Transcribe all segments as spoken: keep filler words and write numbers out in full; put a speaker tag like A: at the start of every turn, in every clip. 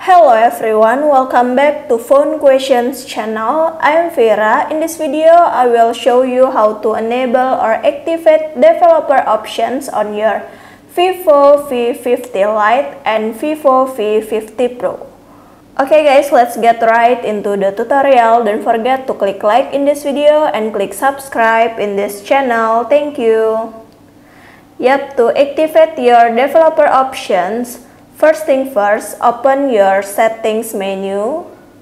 A: Hello everyone, welcome back to Phone Questions channel. I am Vera. In this video, I will show you how to enable or activate developer options on your Vivo V fifty Lite and Vivo V fifty Pro. Okay guys, let's get right into the tutorial. Don't forget to click like in this video and click subscribe in this channel. Thank you. Yep, to activate your developer options, first thing first, open your settings menu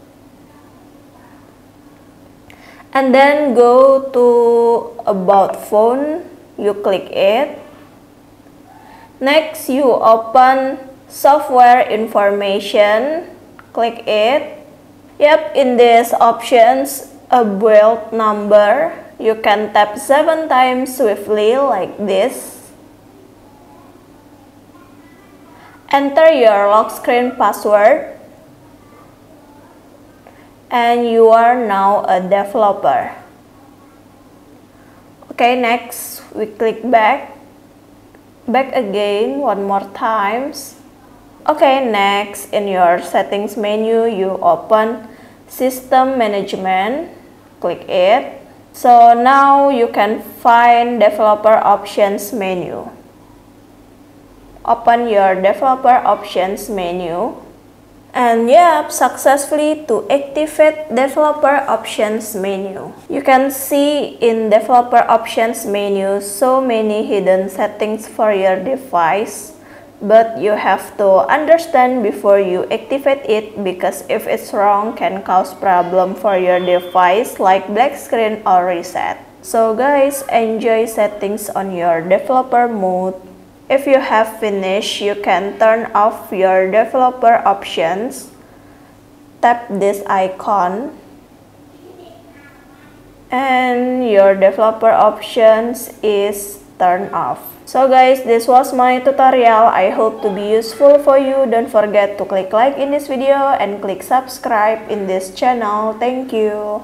A: and then go to about phone, you click it. Next, you open software information, click it. Yep, in these options, a build number, you can tap seven times swiftly like this. Enter your lock screen password and you are now a developer. Okay, next we click back, back again one more times. Okay, next in your settings menu you open system management, click it. So now you can find developer options menu. Open your developer options menu and yep, successfully to activate developer options menu. You can see in developer options menu so many hidden settings for your device, but you have to understand before you activate it, because if it's wrong can cause problem for your device like black screen or reset. So guys, enjoy settings on your developer mode. If you have finished, you can turn off your developer options. Tap this icon and your developer options is turned off. So guys, this was my tutorial. I hope to be useful for you. Don't forget to click like in this video and click subscribe in this channel. Thank you.